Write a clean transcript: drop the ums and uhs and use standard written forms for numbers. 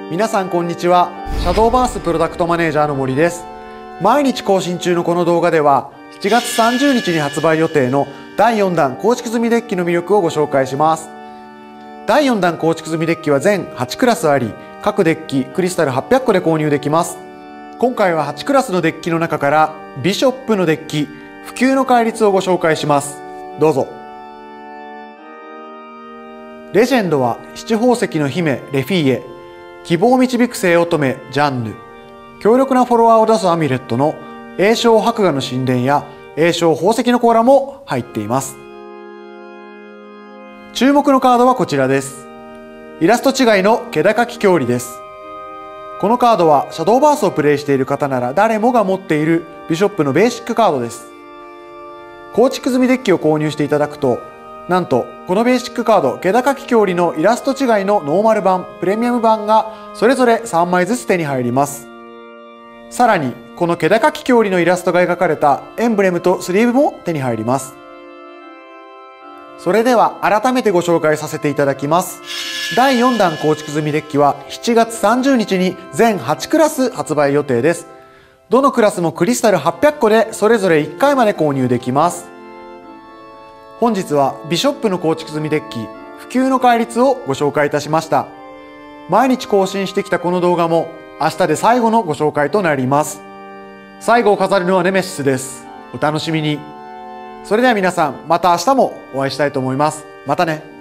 皆さんこんにちは。シャドーバースプロダクトマネージャーの森です。毎日更新中のこの動画では7月30日に発売予定の第4弾構築済みデッキの魅力をご紹介します。第4弾構築済みデッキは全8クラスあり、各デッキクリスタル800個で購入できます。今回は8クラスのデッキの中からビショップのデッキ普及の戒律をご紹介します。どうぞ。レジェンドは七宝石の姫レフィーエ、希望を導く聖乙女ジャンヌ、強力なフォロワーを出すアミュレットの栄翔白牙の神殿や栄翔宝石の甲羅も入っています。注目のカードはこちらです。イラスト違いの気高き郷里です。このカードはシャドーバースをプレイしている方なら誰もが持っているビショップのベーシックカードです。構築済みデッキを購入していただくと、なんとこのベーシックカード気高き郷里のイラスト違いのノーマル版、プレミアム版がそれぞれ3枚ずつ手に入ります。さらにこの気高き郷里のイラストが描かれたエンブレムとスリーブも手に入ります。それでは改めてご紹介させていただきます。第4弾構築済みデッキは7月30日に全8クラス発売予定です。どのクラスもクリスタル800個でそれぞれ1回まで購入できます。本日はビショップの構築済みデッキ普及の戒律をご紹介いたしました。毎日更新してきたこの動画も明日で最後のご紹介となります。最後を飾るのはネメシスです。お楽しみに。それでは皆さん、また明日もお会いしたいと思います。またね。